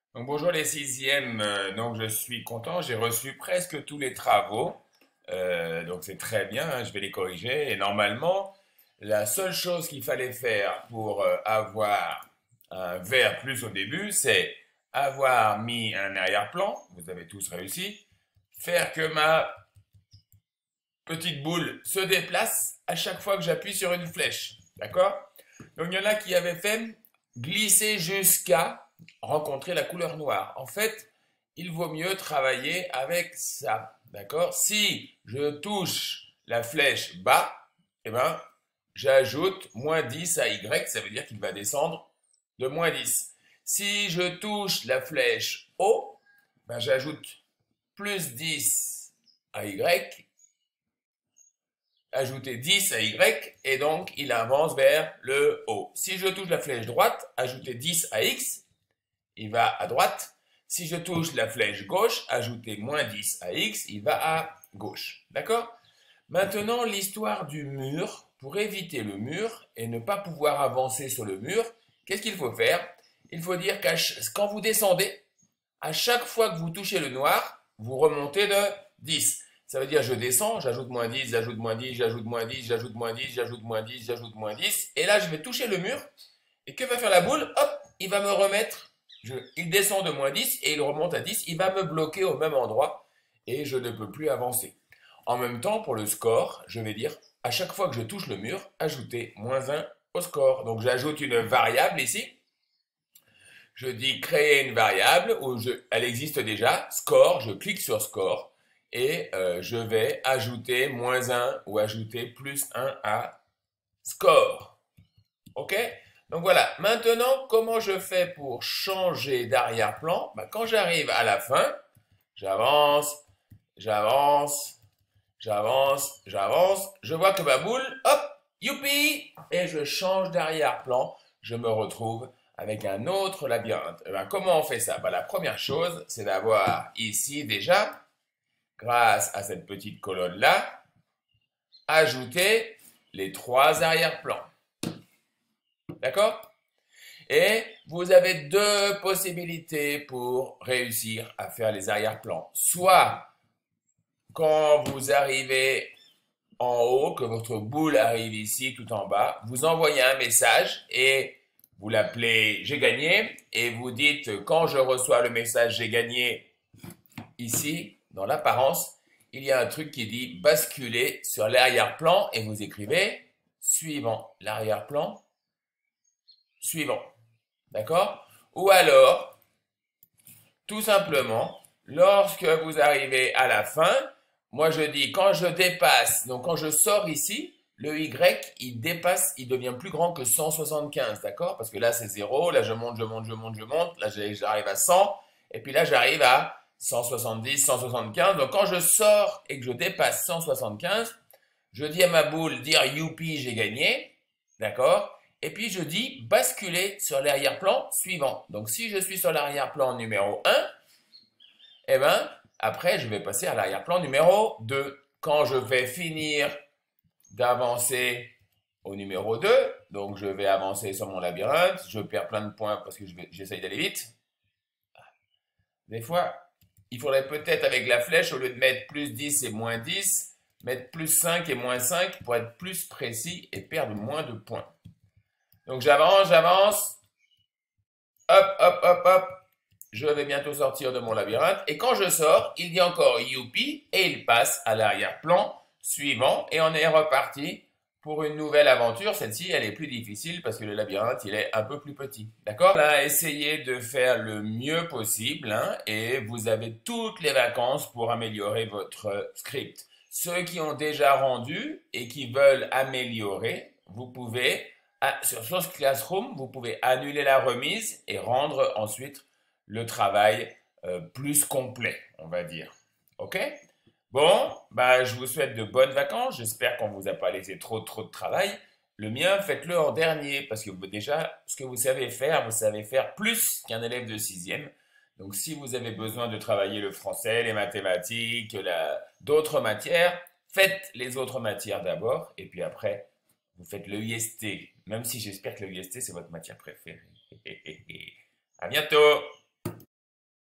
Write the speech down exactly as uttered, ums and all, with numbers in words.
Donc bonjour les sixièmes, euh, donc je suis content, j'ai reçu presque tous les travaux, euh, donc c'est très bien, hein, je vais les corriger. Et normalement, la seule chose qu'il fallait faire pour euh, avoir un vert plus au début, c'est avoir mis un arrière-plan, vous avez tous réussi, faire que ma petite boule se déplace à chaque fois que j'appuie sur une flèche, d'accord? Donc il y en a qui avaient fait glisser jusqu'à rencontrer la couleur noire. En fait, il vaut mieux travailler avec ça, d'accord? Si je touche la flèche bas, eh ben, j'ajoute moins dix à Y, ça veut dire qu'il va descendre de moins dix. Si je touche la flèche haut, ben, j'ajoute plus dix à Y, ajouter dix à Y, et donc il avance vers le haut. Si je touche la flèche droite, ajouter dix à X, il va à droite. Si je touche la flèche gauche, ajouter moins dix à X, il va à gauche. D'accord? Maintenant, l'histoire du mur. Pour éviter le mur et ne pas pouvoir avancer sur le mur, qu'est-ce qu'il faut faire? Il faut dire que quand vous descendez, à chaque fois que vous touchez le noir, vous remontez de dix. Ça veut dire je descends, j'ajoute moins dix, j'ajoute moins dix, j'ajoute moins dix, j'ajoute moins dix, j'ajoute moins dix, j'ajoute moins dix. Et là, je vais toucher le mur. Et que va faire la boule? Hop, il va me remettre. Je, il descend de moins dix et il remonte à dix. Il va me bloquer au même endroit et je ne peux plus avancer. En même temps, pour le score, je vais dire à chaque fois que je touche le mur, ajouter moins un au score. Donc j'ajoute une variable ici. Je dis créer une variable où je, elle existe déjà, score, je clique sur score et euh, je vais ajouter moins un ou ajouter plus un à score. OK? Donc voilà, maintenant, comment je fais pour changer d'arrière-plan? Ben, quand j'arrive à la fin, j'avance, j'avance, j'avance, j'avance, je vois que ma boule, hop, youpi, et je change d'arrière-plan, je me retrouve avec un autre labyrinthe. Et ben, comment on fait ça? Ben, la première chose, c'est d'avoir ici déjà, grâce à cette petite colonne-là, ajouté les trois arrière-plans. D'accord? Et vous avez deux possibilités pour réussir à faire les arrière-plans. Soit quand vous arrivez en haut, que votre boule arrive ici tout en bas, vous envoyez un message et vous l'appelez j'ai gagné et vous dites quand je reçois le message j'ai gagné ici, dans l'apparence, il y a un truc qui dit basculer sur l'arrière-plan et vous écrivez suivant l'arrière-plan suivant. D'accord? Ou alors, tout simplement, lorsque vous arrivez à la fin, moi je dis quand je dépasse, donc quand je sors ici, le Y, il dépasse, il devient plus grand que cent soixante-quinze, d'accord? Parce que là c'est zéro, là je monte, je monte, je monte, je monte, là j'arrive à cent, et puis là j'arrive à cent soixante-dix, cent soixante-quinze. Donc quand je sors et que je dépasse cent soixante-quinze, je dis à ma boule, dire youpi, j'ai gagné, d'accord? Et puis je dis basculer sur l'arrière-plan suivant. Donc si je suis sur l'arrière-plan numéro un, eh bien, après je vais passer à l'arrière-plan numéro deux. Quand je vais finir d'avancer au numéro deux, donc je vais avancer sur mon labyrinthe, je perds plein de points parce que j'essaye d'aller vite. Des fois, il faudrait peut-être avec la flèche, au lieu de mettre plus dix et moins dix, mettre plus cinq et moins cinq pour être plus précis et perdre moins de points. Donc j'avance, j'avance, hop, hop, hop, hop, je vais bientôt sortir de mon labyrinthe. Et quand je sors, il dit encore youpi et il passe à l'arrière-plan suivant et on est reparti pour une nouvelle aventure. Celle-ci, elle est plus difficile parce que le labyrinthe, il est un peu plus petit. D'accord? On a essayé de faire le mieux possible hein, et vous avez toutes les vacances pour améliorer votre script. Ceux qui ont déjà rendu et qui veulent améliorer, vous pouvez, sur Source Classroom, vous pouvez annuler la remise et rendre ensuite le travail euh, plus complet, on va dire. OK? Bon, bah, je vous souhaite de bonnes vacances. J'espère qu'on ne vous a pas laissé trop, trop de travail. Le mien, faites-le en dernier, parce que déjà, ce que vous savez faire, vous savez faire plus qu'un élève de sixième. Donc, si vous avez besoin de travailler le français, les mathématiques, d'autres matières, faites les autres matières d'abord, et puis après, vous faites le I S T. Même si j'espère que le I S T, c'est votre matière préférée. À bientôt!